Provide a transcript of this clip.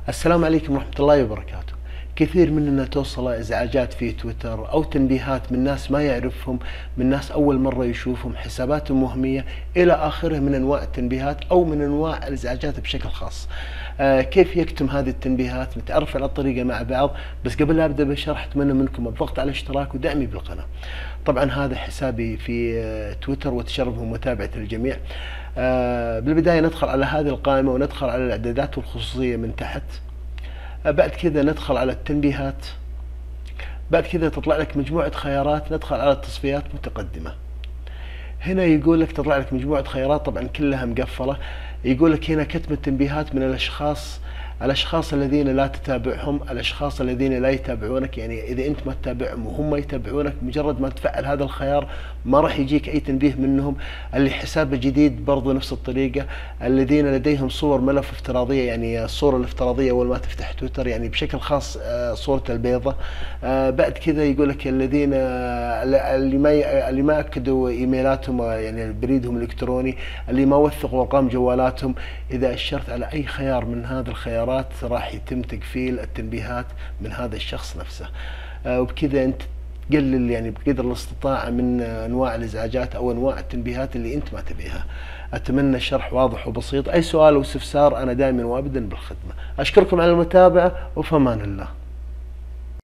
السلام عليكم ورحمة الله وبركاته. كثير مننا توصل ازعاجات في تويتر او تنبيهات من ناس ما يعرفهم، من ناس اول مرة يشوفهم، حساباتهم وهمية الى اخره من انواع التنبيهات او من انواع الازعاجات بشكل خاص. كيف يكتم هذه التنبيهات؟ نتعرف على الطريقة مع بعض، بس قبل لا ابدا بالشرح اتمنى منكم الضغط على الاشتراك ودعمي بالقناة. طبعا هذا حسابي في تويتر وتشرف بمتابعة الجميع. بالبداية ندخل على هذه القائمة وندخل على الاعدادات والخصوصية من تحت. بعد كذا ندخل على التنبيهات. بعد كذا تطلع لك مجموعة خيارات، ندخل على التصفيات متقدمة. هنا يقول لك تطلع لك مجموعة خيارات طبعا كلها مقفلة. يقول لك هنا كتم التنبيهات من الاشخاص الذين لا تتابعهم، الاشخاص الذين لا يتابعونك، يعني اذا انت ما تتابعهم وهم يتابعونك مجرد ما تفعل هذا الخيار ما راح يجيك اي تنبيه منهم. اللي حسابه جديد برضو نفس الطريقة. الذين لديهم صور ملف افتراضية، يعني الصورة الافتراضية اول ما تفتح تويتر يعني بشكل خاص صورة البيضة. بعد كذا يقول لك الذين اللي ما اكدوا ايميلاتهم، يعني بريدهم الالكتروني، اللي ما وثقوا ارقام جوالاتهم. اذا اشرت على اي خيار من هذه الخيارات راح يتم تقفيل التنبيهات من هذا الشخص نفسه. وبكذا انت تقلل يعني بقدر الاستطاعة من انواع الازعاجات او انواع التنبيهات اللي انت ما تبيها. اتمنى الشرح واضح وبسيط. اي سؤال او استفسار انا دائما وابدا بالخدمة. اشكركم على المتابعة وفي امان الله.